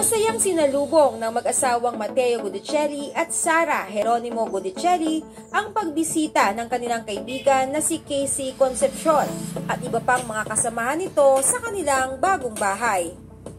Masayang sinalubong ng mag-asawang Mateo Gudicelli at Sara Geronimo Gudicelli ang pagbisita ng kanilang kaibigan na si Casey Concepcion at iba pang mga kasamahan nito sa kanilang bagong bahay.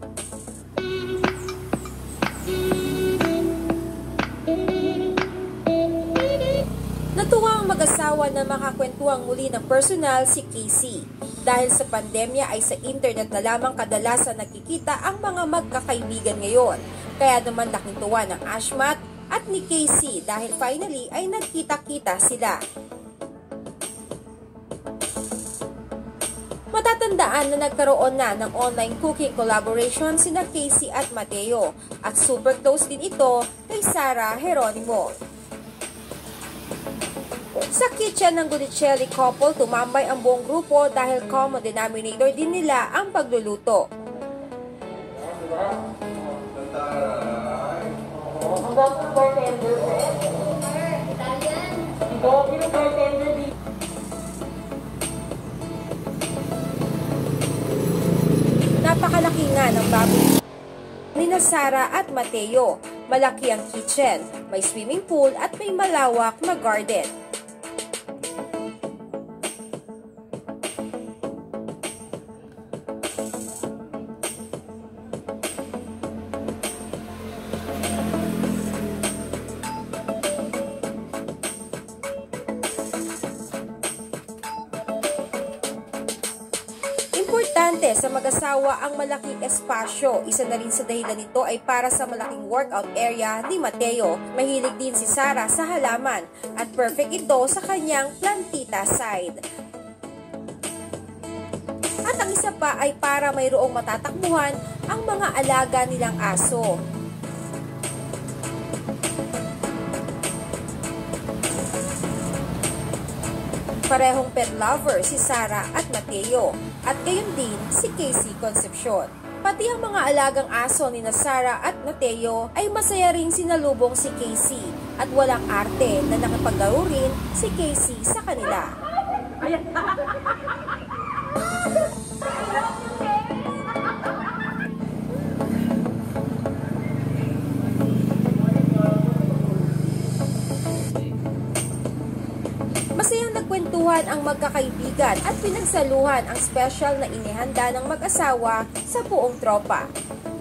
Natuwa ang mag-asawa na makakwentuhang muli ng personal si Casey. Dahil sa pandemya ay sa internet na lamang kadalasan nakikita ang mga magkakaibigan ngayon. Kaya naman laking tuwa ng Ashmat at ni Casey dahil finally ay nagkita-kita sila. Matatandaan na nagkaroon na ng online cooking collaboration sina Casey at Mateo at super close din ito kay Sara Geronimo. Sa kitchen ng Gudicelli couple, tumambay ang buong grupo dahil common denominator din nila ang pagluluto. Napakalaki nga ng baboy nina Sara at Mateo. Malaki ang kitchen, may swimming pool at may malawak na garden. Importante sa mag-asawa ang malaking espasyo. Isa na rin sa dahilan nito ay para sa malaking workout area ni Mateo. Mahilig din si Sara sa halaman at perfect ito sa kanyang plantita side. At ang isa pa ay para mayroong matatakbuhan ang mga alaga nilang aso. Parehong pet lover si Sara at Mateo at gayon din si Casey Concepcion. Pati ang mga alagang aso ni Sara at Mateo ay masaya ring sinalubong si Casey at walang arte na nakapaglaro rin si Casey sa kanila. Masayang nagkwentuhan ang magkakaibigan at pinagsaluhan ang special na inihanda ng mag-asawa sa buong tropa.